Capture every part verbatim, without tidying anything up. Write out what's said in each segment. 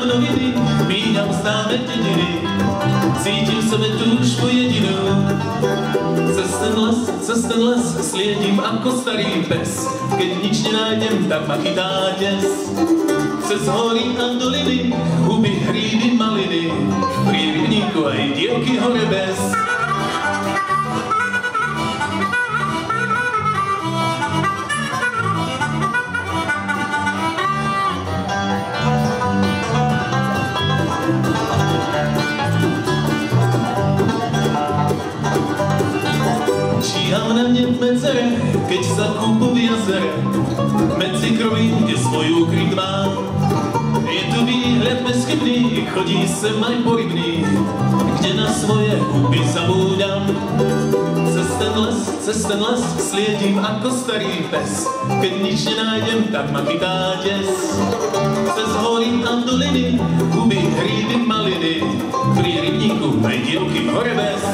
noviny, míňam stále dediny, cítim v sebe túžbu jedinú. Cez ten les, cez ten les sliedím ako starý pes, keď nič nenájdem, tak ma chytá des. Cez hory a doliny, huby, hríby, maliny, pri rybníku aj dievky hore bez. Číham na mne v medzere, keď sa kúpu v jazere, medzi krovím, kde svoju kryt mám. Je tu výhľad bezchybný, chodí sem aj porybný, kde na svoje huby zabúdam. Cez ten les, cez ten les sliedím ako starý pes, keď nič nenájdem, tak ma chytá des. Cez hory a doliny, huby, hríby, maliny, pri rybníku aj dievky hore bez.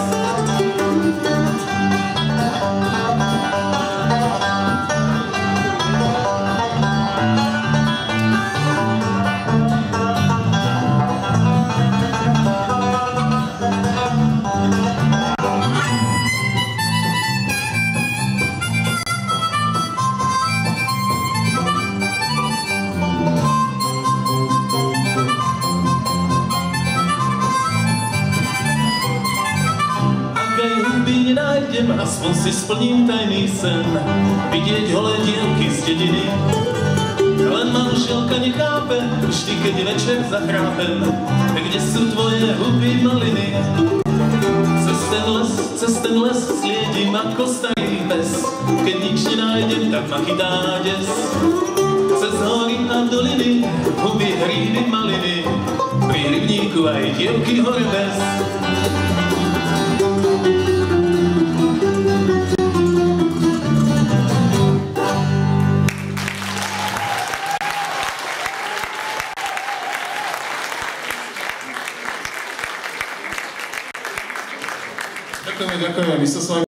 Aspoň si splním tajný sen, vidieť holé dievky z dediny. Len manželka nechápe, vždy keď večer zachrápem, kde sú tvoje huby maliny. Cez ten les, cez ten les sliedím ako starý pes, keď nič nenájdem, tak ma chytá des. Cez hory a doliny, huby, hríby, maliny, pri rybníku aj dievky hore bez.